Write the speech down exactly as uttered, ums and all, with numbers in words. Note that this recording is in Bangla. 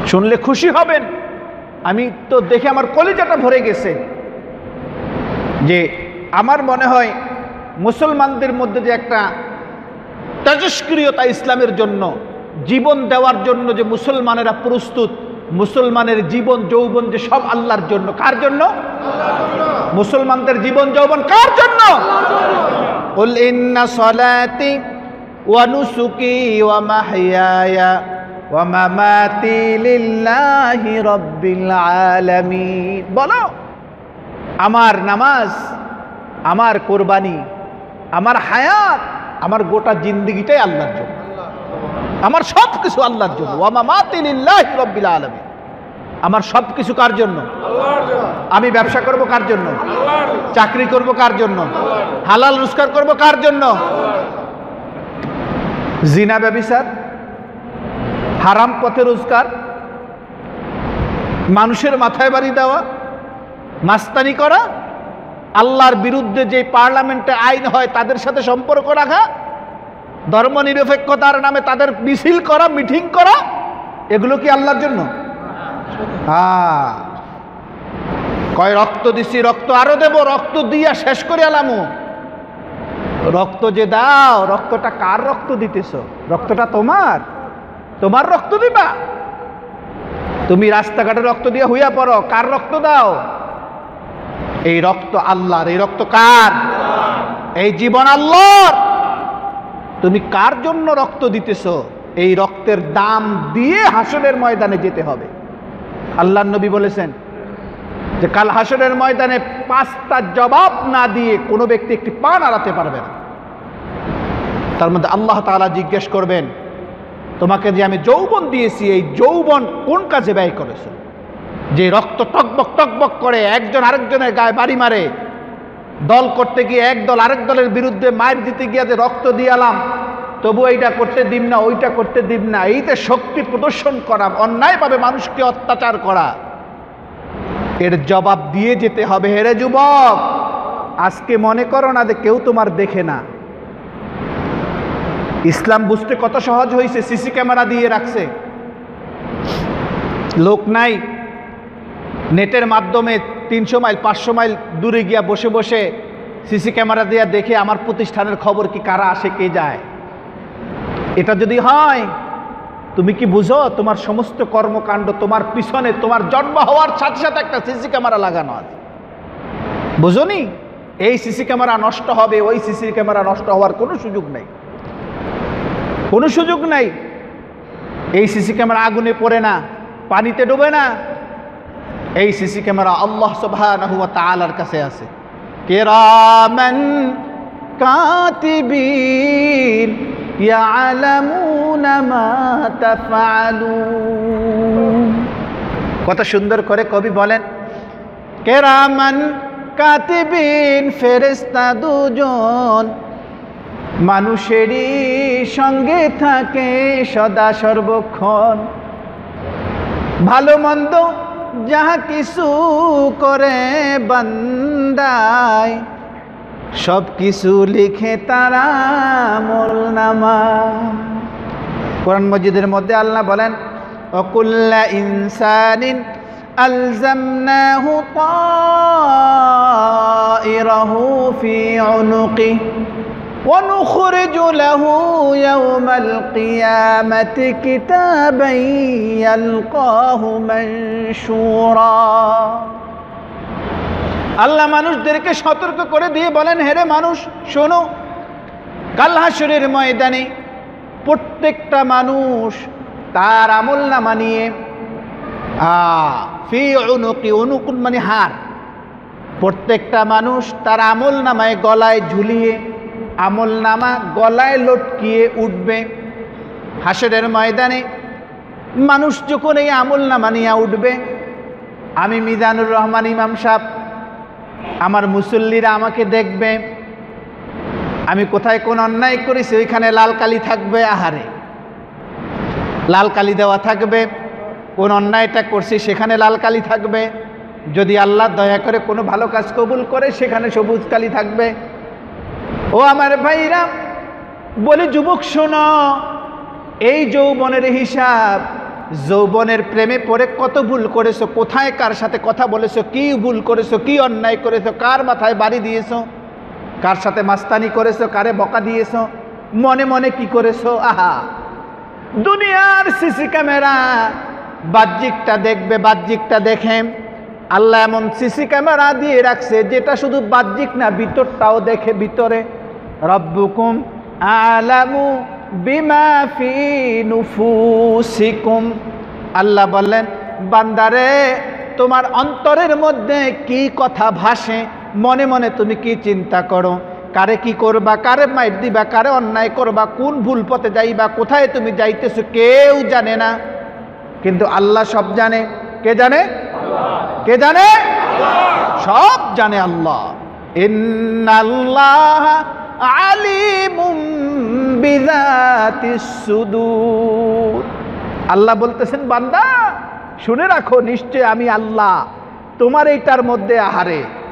শুনলে খুশি হবেন। আমি তো দেখে আমার কলিজাটা ভরে গেছে যে আমার মনে হয় মুসলমানদের মধ্যে যে একটা তেজস্ক্রিয়তা ইসলামের জন্য জীবন দেওয়ার জন্য যে মুসলমানেরা প্রস্তুত, মুসলমানের জীবন যৌবন যে সব আল্লাহর জন্য। কার জন্য? মুসলমানদের জীবন যৌবন কার জন্য? কুল ইন্না সলাতি ওয়া নুসুকি ওয়া মাহইয়ায়া ওয়া মামাতি লিল্লাহি রাব্বিল আলামিন। বলো, আমার নামাজ, আমার কোরবানি, আমার হায়াত, আমার গোটা জিন্দেগিটাই আল্লাহর জন্য, আমার সব কিছু আল্লাহর জন্য। ওয়া মামাতি লিল্লাহি রাব্বিল আলামিন। আমার সব কিছু কার জন্য? আল্লাহর জন্য। আমি ব্যবসা করব কার জন্য? আল্লাহর জন্য। চাকরি করব কার জন্য? হালাল রোজগার করব কার জন্য? জিনা ব্যভিচার, হারাম পথে রোজগার, মানুষের মাথায় বাড়ি দেওয়া, মাস্তানি করা, আল্লাহর বিরুদ্ধে যে পার্লামেন্টে আইন হয় তাদের সাথে সম্পর্ক রাখা, ধর্মনিরপেক্ষতার নামে তাদের মিছিল করা, মিটিং করা, এগুলো কি আল্লাহর জন্য? হ্যাঁ, কয় রক্ত দিছি, রক্ত আরো দেব, রক্ত দিয়া শেষ করে আলামু। রক্ত যে দাও, রক্তটা কার রক্ত দিতেছ? রক্তটা তোমার, তোমার রক্ত দিবা? তুমি রাস্তাঘাটে রক্ত দিয়ে হইয়া পড়ো, কার রক্ত দাও? এই রক্ত আল্লাহর। এই রক্ত কার? এই জীবন আল্লাহর। তুমি কার জন্য রক্ত দিতেছ? এই রক্তের দাম দিয়ে হাসরের ময়দানে যেতে হবে। আল্লাহর নবী বলেছেন যে কাল হাসরের ময়দানে পাঁচটা জবাব না দিয়ে কোনো ব্যক্তি একটি পা নাড়াতে পারবে না। তার মধ্যে আল্লাহ তাআলা জিজ্ঞেস করবেন, তোমাকে যে আমি যৌবন দিয়েছি, এই যৌবন কোন কাজে ব্যয় করেছো? যে রক্ত টকবক টকবক করে, একজন আরেকজনের গায়ে বাড়ি মারে, দল করতে গিয়ে এক দল আরেক দলের বিরুদ্ধে মার দিতে গিয়ে যে রক্ত দিয়ালাম, তবু এইটা করতে দিব না, ওইটা করতে দিব না, এইতে শক্তি প্রদর্শন করা, অন্যায়ভাবে মানুষকে অত্যাচার করা, এর জবাব দিয়ে যেতে হবে। হেরে যুবক, আজকে মনে করো না যে কেউ তোমার দেখে না। ইসলাম বুঝতে কত সহজ হয়েছে, সিসি ক্যামেরা দিয়ে রাখছে। লোক নাই, নেটের মাধ্যমে তিনশো মাইল পাঁচশো মাইল দূরে গিয়া বসে বসে সিসি ক্যামেরা দিয়ে দেখে আমার প্রতিষ্ঠানের খবর কি, কারা আসে কে যায়। এটা যদি হয়, তুমি কি বুঝো তোমার সমস্ত কর্মকাণ্ড, তোমার পিছনে তোমার জন্ম হওয়ার সাথে সাথে একটা সিসি ক্যামেরা লাগানো আছে? বুঝোনি? এই সিসি ক্যামেরা নষ্ট হবে, ওই সিসি ক্যামেরা নষ্ট হওয়ার কোনো সুযোগ নেই, কোনো সুযোগ নাই। এই সিসি ক্যামেরা আগুনে পড়ে না, পানিতে ডুবে না। এই সিসি ক্যামেরা আল্লাহ সুবহানাহু ওয়া তাআলার কাছে আছে। কিরামান কাতিবিন ইয়ালামুনা মা তাফআলুন। কত সুন্দর করে কবি বলেন, কিরামান কাতিবিন, ফেরেশতা দুজন মানুষেরই সঙ্গে থাকে সদা সর্বক্ষণ। ভালো মন্দ যাহা কিছু করে বান্দায়, সব কিছু লিখে তারা আমলনামা। কোরআন মজিদের মধ্যে আল্লাহ বলেন, ওয়াকুল্লা ইনসানিন আলজামনাহু তাইরাহু ফি উনুকিহি ونخرج له يوم القيامة كتابا يلقاه منشورا। আল্লাহ মানুষদেরকে সতর্ক করে দিয়ে বলেন, হেরে মানুষ শোনো, কাল হাসরের ময়দানে প্রত্যেকটা মানুষ তার আমলনামা নিয়ে ফি উনুকি, উনুকুন মানে হার, প্রত্যেকটা মানুষ তার আমলনামায় গলায় ঝুলিয়ে আমলনামা গলায় লটকিয়ে উঠবে। হাসরের ময়দানে মানুষ যখন এই আমলনামা নিয়ে উঠবে, আমি মিজানুর রহমান ইমাম সাহেব, আমার মুসল্লিরা আমাকে দেখবে, আমি কোথায় কোন অন্যায় করেছি ওইখানে লাল কালি থাকবে, আহারে লাল কালি দেওয়া থাকবে। কোন অন্যায়টা করছি সেখানে লাল কালি থাকবে। যদি আল্লাহ দয়া করে কোনো ভালো কাজ কবুল করে সেখানে সবুজ কালি থাকবে। ও আমার ভাইরা, বলে যুবক শোনো, এই যৌবনের হিসাব যৌবনের প্রেমে পড়ে কত ভুল করেছো, কোথায় কার সাথে কথা বলেছো, কি ভুল করেছো, কি অন্যায় করেছো, কার মাথায় বাড়ি দিয়েছো, কার সাথে মাস্তানি করেছো, কারে বকা দিয়েছো, মনে মনে কি করেছো। আহা, দুনিয়ার সিসি ক্যামেরা বাহ্যিকটা দেখবে, বাহ্যিকটা দেখে। আল্লাহ এমন সিসি ক্যামেরা দিয়ে রাখছে যেটা শুধু বাহ্যিক না, ভিতরটাও দেখে। ভিতরে রব্বুকুম আলামু বিমা ফি নুফুসিকুম, আল্লাহ বললেন বান্দারে তোমার অন্তরের মধ্যে কি কথা ভাসে, মনে মনে তুমি কি চিন্তা করো, কারে কি করবা, কারে মাইর দিবা, কারে অন্যায় করবা, কোন ভুল পথে যাইবা, কোথায় তুমি যাইতেছো কেউ জানে না, কিন্তু আল্লাহ সব জানে। কে জানে? কে জানে? সব জানে আল্লাহ। ইন্নাল্লাহ আলিমুম বিযাতিস সুদূর, আল্লাহ বলতেছেন বান্দা শুনে রাখো, নিশ্চয় আমি আল্লাহ তোমার এইটার মধ্যে আহারে